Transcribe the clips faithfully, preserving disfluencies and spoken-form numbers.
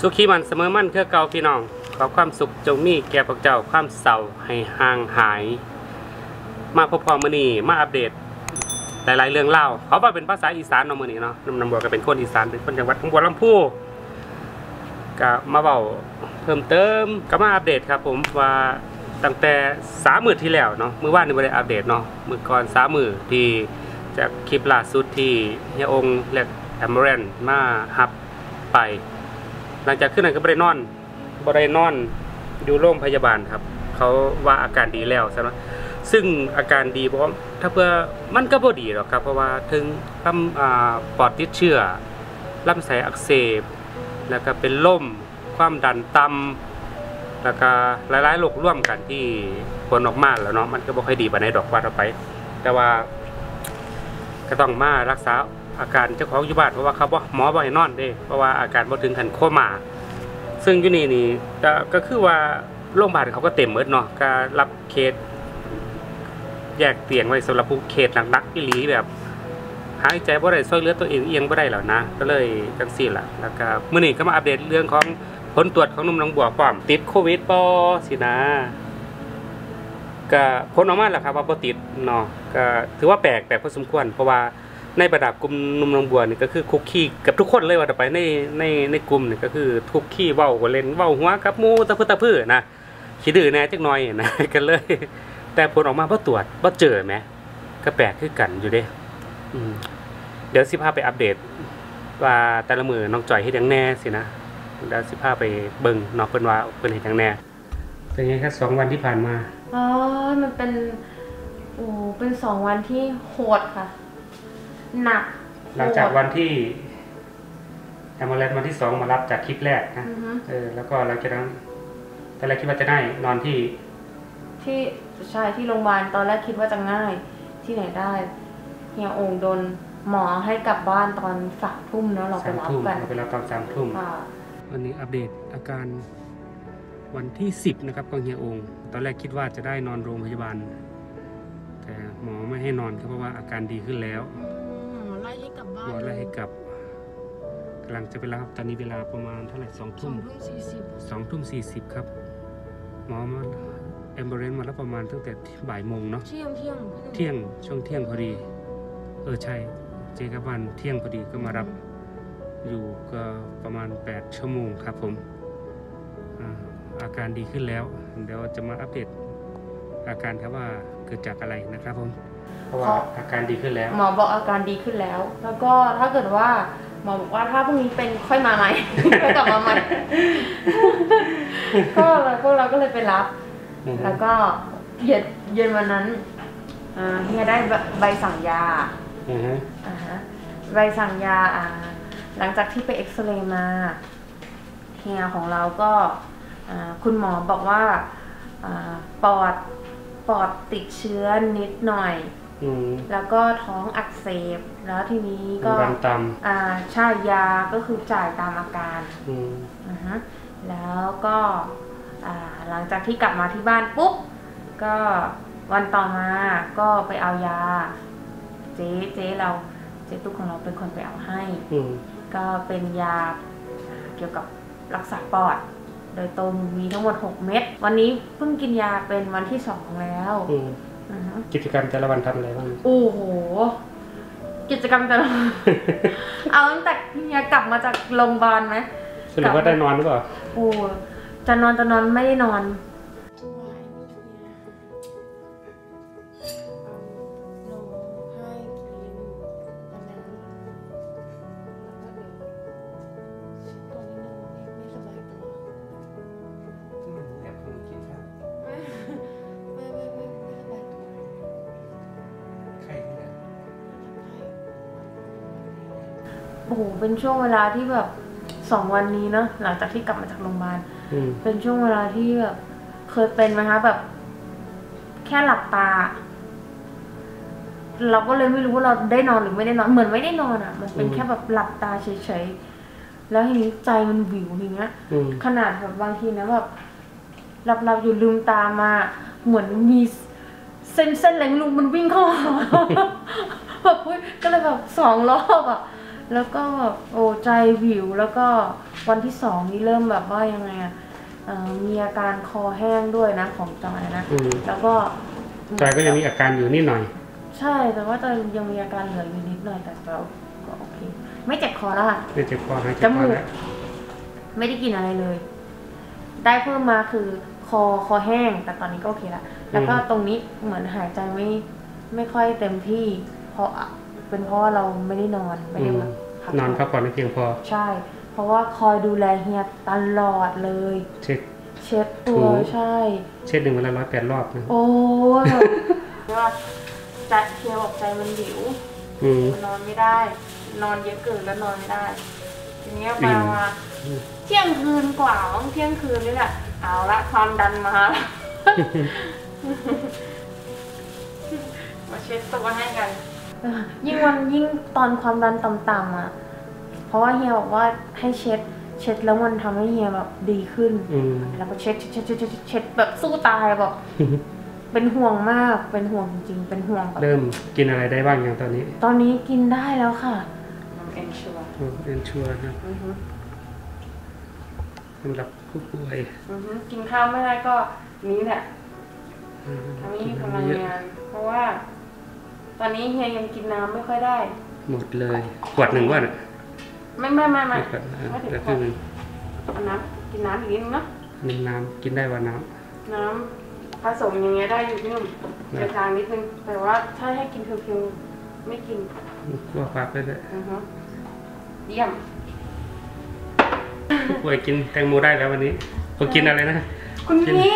สุขีมันเสมอมั่นเพื่อเก่าพี่น้องขอความสุขจงมีแก่พวกเจ้าความเศร้าให้ห่างหายมาพบพอมื้อนี้มาอัปเดตหลายๆเรื่องเล่าเขาว่าเป็นภาษาอีสานเนาะมื้อนี้เนาะนำบัวก็เป็นคนอีสานเป็นคนจังหวัดหนองบัวลำพูก็มาเว้าเพิ่มเติมก็มาอัปเดตครับผมว่าตั้งแต่สามมื้อที่แล้วเนาะมื้อวานนี่บ่ได้อัปเดตเนาะมื้อก่อนสามมื้อที่จากคลิปล่าสุดที่เฮียองค์และแอมเบอร์มาฮับไปหลังจากขึ้นนั้นก็บ่ได้นอนบ่ได้นอนอยู่โรงพยาบาลครับเขาว่าอาการดีแล้วใช่ไหมซึ่งอาการดีเพราะถ้าเพื่อมันก็บ่ดีหรอกครับเพราะว่าถึงลำปอดติดเชื้อลำไส้อักเสบแล้วก็เป็นลมความดันต่ำแล้วก็หลายๆโรคร่วมกันที่ผลออกมาแล้วเนาะมันก็บ่ค่อยดีปานใดดอกว่าต่อไปแต่ว่าก็ต้องมารักษาอาการเจ้าของอยู่บ้านเพราะว่าเขาบอกหมอบอกให้นอนเด้เพราะว่าอาการบ่ถึงขั้นโคม่าซึ่งอยู่นี่นี่ก็คือว่าโรงพยาบาลเขาก็เต็มหมดเนาะก็รับเคสแยกเตียงไว้สำหรับผู้เคสหนักๆอีหลีแบบหายใจบ่ได้ช่วยเหลือตัวเองเอียงบ่ได้แล้วนะก็เลยจังซี่ล่ะแล้วก็มื้อนี้ก็มาอัปเดตเรื่องของผลตรวจของหนุ่มหนองบัวพร้อมติดโควิดบ่สินะก็ผลออกมาแล้วครับว่าบ่ติดเนาะก็ถือว่าแปลกแปลกพอสมควรเพราะว่าในบรรดากลุ่มหนุ่มหนองบัวนี่ก็คือคุกคีกับทุกคนเลยว่าต่อไปในในในกลุ่มนี่ก็คือคุกคีเว้าเล่นเว้าหัวกับหมู่ตะพื้ตะพื้นะขี้ดื้อแน่จักหน่อยนะกันเลยแต่ผลออกมาบ่ตรวจบ่เจอแหมก็แปลกคือกันอยู่เด้อืมเดี๋ยวสิพาไปอัปเดตว่าแต่ละมื้อน้องจอยเฮ็ดหยังแน่สินะเดี๋ยวสิพาไปเบิ่งเนาะเพิ่นว่าเพิ่นเฮ็ดหยังแน่เป็นไงครับสองวันที่ผ่านมาอ๋อมันเป็นโอ้เป็นสองวันที่โหดค่ะหนักหลังจากวันที่แอมเบอร์วันที่สองมารับจากคลิปแรกนะเออแล้วก็หลังจากนั้นตอนแรกคิดว่าจะได้นอนที่ที่ใช่ที่โรงพยาบาลตอนแรกคิดว่าจะง่ายที่ไหนได้เฮียองค์โดนหมอให้กลับบ้านตอนสามทุ่มเนาะเราไปรับกันเราไปรับตอนสามทุ่มวันนี้อัปเดตอาการวันที่สิบนะครับของเฮียองค์ตอนแรกคิดว่าจะได้นอนโรงพยาบาลแต่หมอไม่ให้นอนครับเพราะว่าอาการดีขึ้นแล้วหมอไล่ให้กลับบ้านหมอไล่ให้กลับกำลังจะไปรับตอนนี้เวลาประมาณเท่าไหร่สองทุ่มสองทุ่มสี่สิบครับหมอมาแอมเบอร์มาแล้วประมาณตั้งแต่บ่ายโมงเนาะเที่ยงเที่ยงเที่ยงช่วงเที่ยงพอดีเออใช่เจกับวันเที่ยงพอดีก็มารับอยู่ก็ประมาณแปดชั่วโมงครับผมอาการดีขึ้นแล้วเดี๋ยวจะมาอัปเดตอาการครับว่าเกิดจากอะไรนะครับผมเพราะว่าอาการดีขึ้นแล้วหมอบอกอาการดีขึ้นแล้วแล้วก็ถ้าเกิดว่าหมอบอกว่าถ้าพรุ่งนี้เป็นค่อยมาใหม่ค่อยกลับมาใหม่ก็เราพวกเราก็เลยไปรับแล้วก็เย็นเย็นวันนั้นเฮียได้ใบสั่งยาใบสั่งยาหลังจากที่ไปเอ็กซเรย์มาเฮียของเราก็คุณหมอบอกว่าปอดปอดติดเชื้อนิดหน่อยแล้วก็ท้องอักเสบแล้วทีนี้ก็อ่าใช่ยาก็คือจ่ายตามอาการอ่าฮะแล้วก็อ่าหลังจากที่กลับมาที่บ้านปุ๊บก็วันต่อมาก็ไปเอายาเจ๊เจ๊เราเจ๊ตุ๊กของเราเป็นคนไปเอาให้ก็เป็นยาเกี่ยวกับรักษาปอดโดยตรงมีทั้งหมดหกเม็ดวันนี้เพิ่งกินยาเป็นวันที่สองแล้วกิจกรรมแต่ละวันทำอะไรบ้างโอ้โหกิจกรรมแต่ละวันเอาตั้งแต่เฮียกลับมาจากโรงพยาบาลไหมสรุปว่าได้นอนหรือเปล่าโอ้จะนอนจะนอนไม่ได้นอนโอ้โหเป็นช่วงเวลาที่แบบสองวันนี้เนาะหลังจากที่กลับมาจากโรงพยาบาลเป็นช่วงเวลาที่แบบเคยเป็นไหมคะแบบแค่หลับตาเราก็เลยไม่รู้ว่าเราได้นอนหรือไม่ได้นอนเหมือนไม่ได้นอนอ่ะมันเป็นแค่แบบหลับตาเฉยๆแล้วทีนี้ใจมันวิวอย่างเงี้ยขนาดแบบบางทีนะแบบหลับๆอยู่ลืมตามาเหมือนมีเส้นๆอะไรไม่รู้มันวิ่งเข้าแบบก็เลยแบบสองรอบอ่ะแล้วก็โอ้ใจวิวแล้วก็วันที่สองนี่เริ่มแบบว่ายังไงอ่ะมีอาการคอแห้งด้วยนะของจอยนะแล้วก็จอยก็ยังมีอาการอยู่นิดหน่อยใช่แต่ว่าจอยยังมีอาการเหลืออยู่นิดหน่อยแต่เราก็โอเคไม่เจ็บคอแล้วค่ะไม่เจ็บคอหายจมูกไม่ได้กินอะไรเลยได้เพิ่มมาคือคอคอแห้งแต่ตอนนี้ก็โอเคละแล้วก็ตรงนี้เหมือนหายใจไม่ไม่ค่อยเต็มที่เพราะเป็นเพราะว่าเราไม่ได้นอนไม่ได้นอนพักผ่อนไม่เพียงพอใช่เพราะว่าคอยดูแลเฮียตลอดเลยเช็ดเช็ดตัวใช่เช็ดหนึ่งวันละร้อยแปดรอบนะโอ้ยว่าจะเฮียบอกใจมันหิวมันนอนไม่ได้นอนเยอะเกินแล้วนอนไม่ได้ทีนี้มามาเที่ยงคืนกว่าเที่ยงคืนนี่แหละเอาละความดันมามาเช็ดตัวให้กันยิ่งวันยิ่งตอนความดันต่ำๆอ่ะเพราะว่าเฮียบอกว่าให้เช็ดเช็ดแล้วมันทำให้เฮียแบบดีขึ้นแล้วก็เช็ดเช็ดเช็ดเช็ดเช็ดแบบสู้ตายบอกเป็นห่วงมากเป็นห่วงจริงๆเป็นห่วงแบบเริ่มกินอะไรได้บ้างอย่างตอนนี้ตอนนี้กินได้แล้วค่ะเอ็นชัวร์เอ็นชัวร์นะสำหรับผู้ป่วยกินข้าวไม่ได้ก็นี้แหละทำให้มีพลังงานเพราะว่าตอนนี้เฮียยังกินน้ำไม่ค่อยได้หมดเลยขวดหนึ่งว่าน่ะไม่ไม่ไม่ไม่ไม่ถึงขวดน้ำกินน้ำอีกนิดนึงนะนึ่งน้ำกินได้ว่าน้ำน้ำผสมอย่างเงี้ยได้อยู่พี่หนุ่มจางนิดนึงแต่ว่าถ้าให้กินเพียวๆไม่กินกลัวปากไปเลยเยี่ยมผู้ป่วยกินแตงโมได้แล้ววันนี้เขากินอะไรนะคุณพี่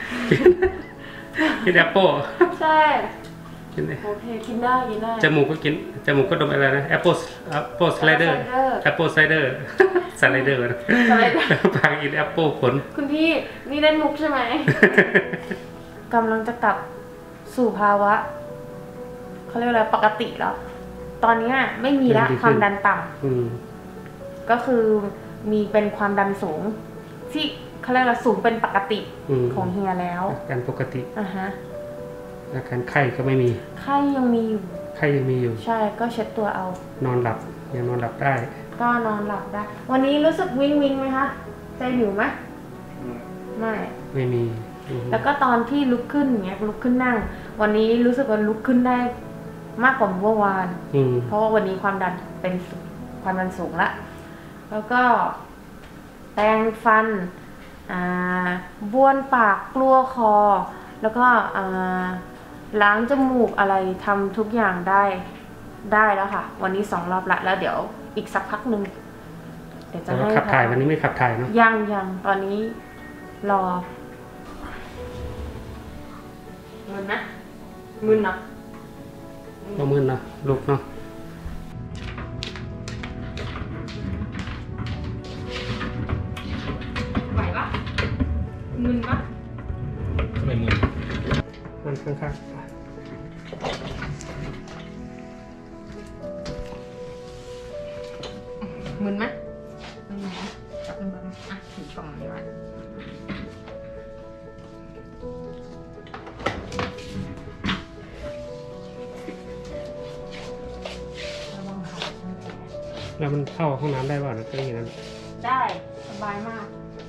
กินแอปเปิ้ลใช่กินได้โอเคกินได้กินได้จมูกก็กินจมูกก็ดมอะไรนะแอปเปิ้ลแอปเปิ้ลสไลเดอร์แอปเปิ้ลไซเดอร์สไลเดอร์บางอินแอปเปิ้ลผลคุณพี่นี่เล่นมุกใช่ไหมกำลังจะกลับสู่ภาวะเขาเรียกอะไรปกติแล้วตอนนี้ไม่มีละความดันต่ำก็คือมีเป็นความดันสูงที่เขาเรียกว่าสูงเป็นปกติของเฮียแล้วการปกติอ่าฮะอาการไข้ก็ไม่มีไข้ยังมีอยู่ไข้ยังมีอยู่ใช่ก็เช็ดตัวเอานอนหลับยังนอนหลับได้ก็นอนหลับได้วันนี้รู้สึกวิงวิงไหมคะใจหิวไหมไม่ไม่มีแล้วก็ตอนที่ลุกขึ้นเงี้ยลุกขึ้นนั่งวันนี้รู้สึกว่าลุกขึ้นได้มากกว่าเมื่อวานเพราะว่าวันนี้ความดันเป็นความดันสูงละแล้วก็แปรงฟันบ้วนปากกลั้วคอแล้วก็ล้างจมูกอะไรทำทุกอย่างได้ได้แล้วค่ะวันนี้สองรอบละแล้วเดี๋ยวอีกสักพักหนึ่งเดี๋ยวจะให้ขับถ่ายวันนี้ไม่ขับถ่ายเนาะยังยังตอนนี้รอมึนนะมึนเนาะก็มึนเนาะลุกเนาะไหวปะมึนปะไม่มึนมันข้างๆมึนไหมมึนไหมจับมึนบ้างอ่ะถือกล่องนี้ไว้แล้วมันเข้าห้องน้ำได้ป่ะนะก็อย่างนั้นได้สบายมาก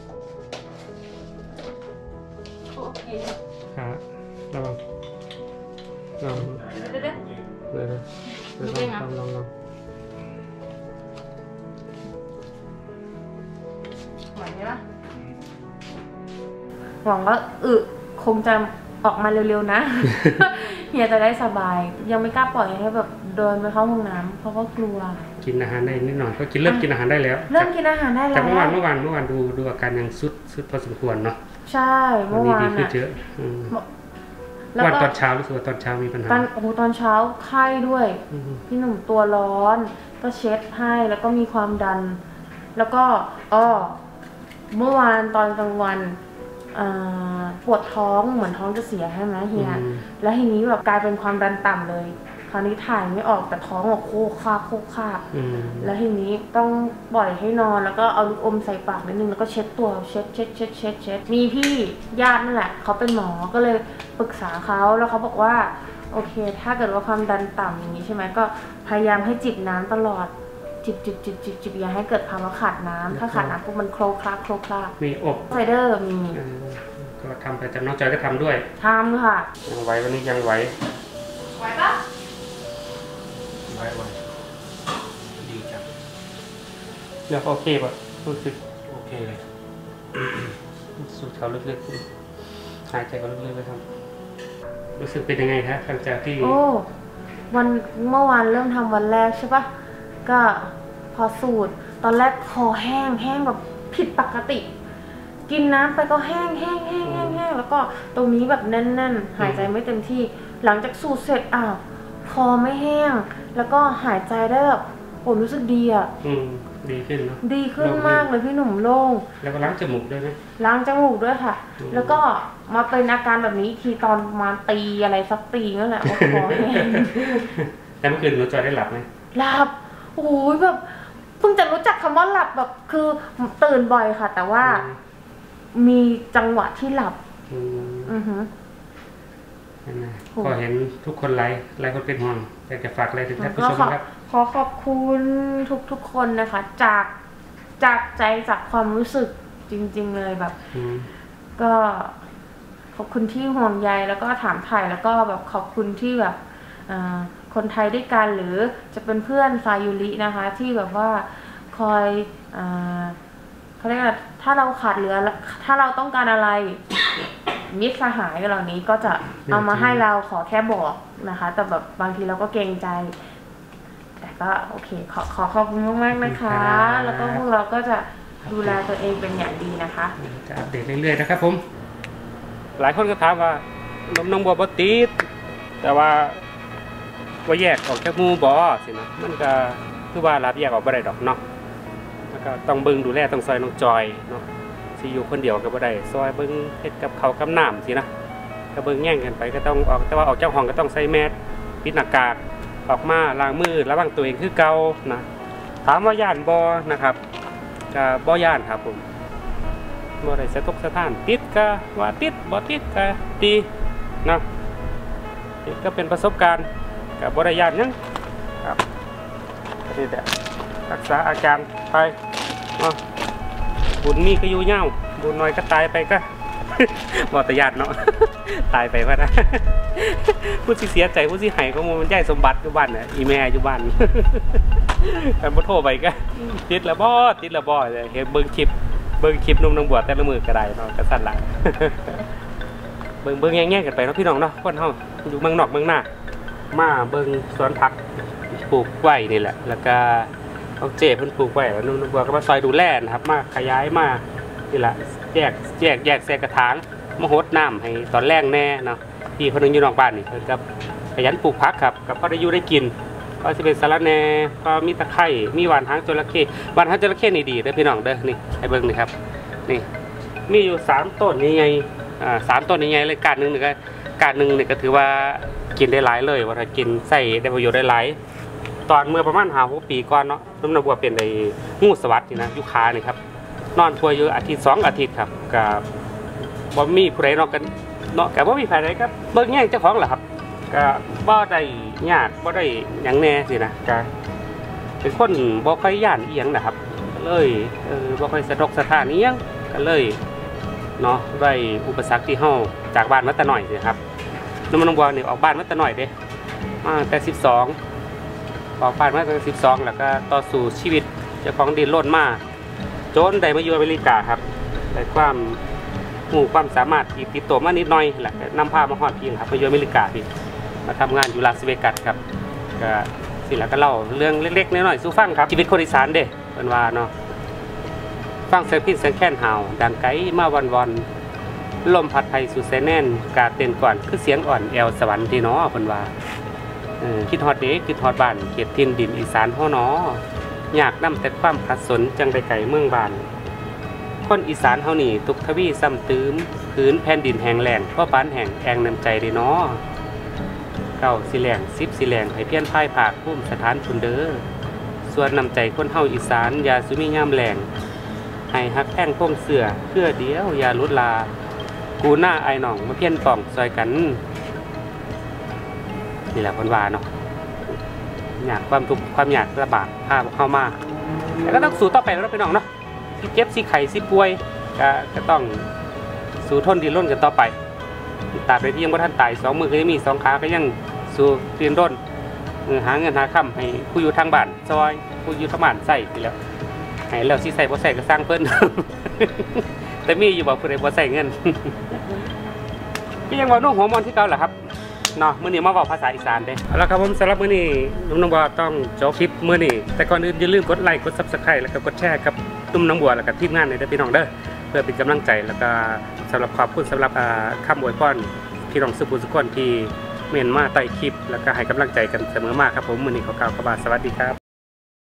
โอเคครับระวังลองเดี๋ยวเดี๋ยวเดี๋ยวลองลองลองไหวไหมล่ะหวังว่าอึคงจะออกมาเร็วๆนะเฮียจะได้สบายยังไม่กล้าปล่อยให้แบบเดินไปเข้าห้องน้ำเพราะว่ากลัวกินอาหารได้นิดหน่อยก็กินเริ่มกินอาหารได้แล้วเริ่มกินอาหารได้แล้วแต่เมื่อวานเมื่อวานเมื่อวานดูดูอาการยังสุดสุดพอสมควรเนาะใช่เมื่อวานอ่ะวันตอนเช้ารู้สึกว่าตอนเช้ามีปัญหาตอนโอ้โหตอนเช้าไข้ด้วยพี่หนุ่มตัวร้อนก็เช็ดให้แล้วก็มีความดันแล้วก็อ้อเมื่อวานตอนกลางวันปวดท้องเหมือนท้องจะเสียใช่ไหมเฮียแล้วทีนี้แบบกลายเป็นความดันต่ำเลยคราวนี้ถ่ายไม่ออกแต่ท้องออกโคคาโคคาแล้วทีนี้ต้องปล่อยให้นอนแล้วก็เอาลูกอมใส่ปากนิดนึงแล้วก็เช็ดตัวเช็ดเช็ดเช็ดเช็ดเช็ดมีพี่ญาตินั่นแหละเขาเป็นหมอก็เลยปรึกษาเขาแล้วเขาบอกว่าโอเคถ้าเกิดว่าความดันต่ำอย่างนี้ใช่ไหมก็พยายามให้จิบน้ำตลอดจิบจิบจิบจิบจิบอย่าให้เกิดภาวะขาดน้ำถ้าขาดน้ำปุ๊บมันโคลคลาโคลคลามีอบไซเดอร์มีก็ทำไปจำน้องจอยก็ทำด้วยทำค่ะยังไหววันนี้ยังไหวไหวปะไหวไหวดีจังเลือกโอเคป่ะรู้สึกโอเคเลยสูดเขาลึกๆหายใจเขาลึกๆเลยครับรู้สึกเป็นยังไงคะหลังจากที่โอ้วันเมื่อวานเริ่มทำวันแรกใช่ปะก็พอสูดตอนแรกคอแห้งแห้งแบบผิดปกติกินน้ำไปก็แห้งแห้งแห้งแห้งแห้งแล้วก็ตรงนี้แบบแน่นๆหายใจไม่เต็มที่หลังจากสูดเสร็จอ้าวคอไม่แห้งแล้วก็หายใจได้แบบโอ้รู้สึกดีอ่ะอืมดีขึ้นเนาะดีขึ้นมากเลยพี่หนุ่มโล่งแล้วก็ล้างจมูกด้วยไหมล้างจมูกด้วยค่ะแล้วก็มาเป็นอาการแบบนี้ทีตอนมาตีอะไรสักตีนั่นแหละว่าคอแห้งแล้วเมื่อคืนหนูจอยได้หลับไหมหลับโอ้ยแบบเพิ่งจะรู้จักคำว่าหลับแบบคือตื่นบ่อยค่ะแต่ว่ามีจังหวะที่หลับอือฮึก็เห็นทุกคนไลฟ์ไลฟ์คนเป็นห่วงอยากจะฝากอะไรถึงท่านผู้ชมครับขอขอบคุณทุกทุกคนนะคะจากจากใจจากความรู้สึกจริงๆเลยแบบก็ขอบคุณที่ห่วงใยแล้วก็ถามถ่ายแล้วก็แบบขอบคุณที่แบบคนไทยด้วยกันหรือจะเป็นเพื่อนซายุรินะคะที่แบบว่าคอยเขาเรียกว่าถ้าเราขาดเหลือถ้าเราต้องการอะไรมิตรสหายเหล่านี้ก็จะเอามาให้เราขอแค่บอกนะคะแต่แบบบางทีเราก็เกรงใจแต่ก็โอเคขอขอขอบคุณมากๆนะคะแล้วก็พวกเราก็จะดูแลตัวเองเป็นอย่างดีนะคะจะอัปเดตเรื่อยๆนะครับผมหลายคนก็ถามว่านมน้องบัวบติดแต่ว่าว่าแยกออกจากมูบอสินะมันก็คือว่ารับแยกออกบ่ได้ดอกเนาะแล้วก็ต้องเบิ่งดูแลต้องซอยน้องจอยเนาะสิอยู่คนเดียวก็บ่ได้ซอยเบิ่งเฮ็ดกับเขากับน้ำสินะก็เบิ่งแย่งกันไปก็ต้องออกแต่ว่าออกจากห้องก็ต้องใส่แมสปิดหน้ากากออกมาล้างมือระวังตัวเองคือเก่านะถามว่าย่านบ่นะครับก็บ่ย่านครับผมบ่ได้สะทกสะท้านติดก็ว่าติดบ่ติดก็ดีนะนี่ก็เป็นประสบการณ์กับบริยานยังครับนี่แหละรักษาอาการไปบุญมีก็อยู่เงาบุญน้อยก็ตายไปก็บอตญาติเนาะตายไปว่านะผู้ที่เสียใจผู้ที่หายก็มันใหญ่สมบัติอยู่บ้านเนี่ยอีแม่อยู่บ้านกันบ่โทรไปก็ติดละบ่ติดละบ่เลยเห็นเบิ้งคลิปเบิ้งคลิปนุ่มน้องบัวแต่ละมือก็ได้เนาะก็สั่นละเบิ้งเบิ้งแง่ๆกันไปเนาะพี่น้องเนาะคนเฮาอยู่เมืองนอกเมืองหน้ามาเบิ้งสวนผักปลูกไว้นี่แหละแล้วก็เอาเจ็บเพิ่นปลูกไว้แล้วนุ่มบัวก็มาซอยดูแลนะครับมาขยายมานี่แหละแยกแยกแยกแซกกระถางมาหดน้ำให้ตอนแรกแน่เนาะที่คนนึงอยู่นอกบ้านนี่เพิ่นกับขยันปลูกผักครับกับพอได้อยู่ได้กินก็สิเป็นสาระแหน่ก็มีตะไคร้มีหวานหางจระเข้หวานหางจระเข้นี่ดีเด้อพี่น้องเด้อนี่ให้เบิ้งนี่ครับนี่มีอยู่สามต้นนี่ไงอ่าสามต้นนี่ไงเลยการหนึ่งนี่ก็การหนึ่งนี่ก็ถือว่ากินได้หลายเลยว่าถ้ากินใส่ได้ประโยชน์ได้หลายตอนเมื่อประมาณห้าหกปีก่อนเนาะน้ำนบัวเป็นไอ้งูสวัสดิ์นี่นะยุคานี่ครับนอนป่วยอยู่อาทิตย์สองอาทิตย์ครับกับบ่มีผู้ใดนอกกันเนาะกับบ่มีใครใดครับเบิ่งแย่งเจ้าของแหละครับก็บ่ได้ยากบ่ได้หยังแน่สินะก็เป็นคนบ่ค่อยย่านอีหยังนะครับเลยเออบ่ค่อยสะทกสะท้านอีหยังก็เลยเนาะด้วยอุปสรรคที่เฮาจากบ้านมาแต่น้อยสิครับน้ำมันบัวนี่ออกบ้านมาแต่น้อยเด้มาแต่สิบสองออกบ้านมาแต่สิบสองแล้วก็ต่อสู้ชีวิตเจ้าของดินโลดมาจนได้มาอยู่อเมริกาครับได้ความหูความสามารถที่ติดตัวมานิดหน่อยแหละนำพามาฮอดพี่ครับมาอยู่อเมริกาพี่มาทำงานอยู่ลาสเวกัสครับก็สิแล้วก็เล่าเรื่องเล็กๆน้อยๆสู่ฟังครับชีวิตคนอีสานเด้เป็นว่าเนาะฟังเสียงพี่เสียงแค้นห่าวดังไกลมาวันวันลมพัดไทยสู่แสนแน่นกาเต้นก่อนคือเสียงอ่อนแอวสวรรค์ที่เนาะเป็นว่าคิดฮอดเด็กคิดฮอดบ้านเขตทินดินอีสานห่อเนาะอยากนำแต่ความขัดสนจังได้ไก่เมืองบานคนอีสานเฮานี่ทุกทวีซ้ำตื้มพื้นแผ่นดินแห้งแล้งเพราะปานแห้งแองน้ำใจได้เนาะเก้าสิแหลงสิบสิแหลงให้เพี้ยนพ่ายผากพุ่มสถานทุนเด้อส่วนน้ำใจคนเฮาอีสานยาสุมีย่ำแหลงให้ฮักแท่งพงเสือเพื่อเดียวยาลุดลากูหน้าไอหน่องมาเพี้ยนป่องซอยกันนี่แหละคนว่าเนาะอยากความทุกข์ความอยากลำบากพาพวกเข้ามาแต่ก็ต้องสู้ต่อไปแล้วพี่น้องเนาะสิเจ็บสิไข้สิป่วยก็ก็ต้องสู้ทนดิ้นรนกันต่อไปตราบใดที่ยังบ่ทันตายสองมือก็ยังมีสองขาก็ยังสู้ดิ้นรนหาเงินหาค่ำให้ผู้อยู่ทางบ้านซอยผู้อยู่ทางบ้านใส่ไปแล้วให้แล้วสิใส่บ่ใส่ก็สร้างเพิ่น แต่มีอยู่บ่ผู้ใดบ่ใส่เงิน ก็ยังว่านุ่งหัวมอนที่เก่าแหละครับเนาะมื้อนี้มาเว้าภาษาอีสานเด้เอาละครับผมสำหรับมื้อนี้นุ่มน้องบัวต้องจบคลิปมื้อนี้แต่ก่อนอื่นอย่าลืมกดไลค์กด Subscribe แล้วก็กดแชร์กับนุ่มน้องบัวแล้วก็ทีมงานในเด้อพี่น้องเด้อเพื่อเป็นกำลังใจแล้วก็สำหรับขอบคุณสำหรับคำอวยพรพี่น้องสุภุสุขคนที่เมนมาใต้คลิปแล้วก็ให้กำลังใจกันเสมอมาครับผมมื้อนี้ขอกล่าวคำว่าสวัสดีครับ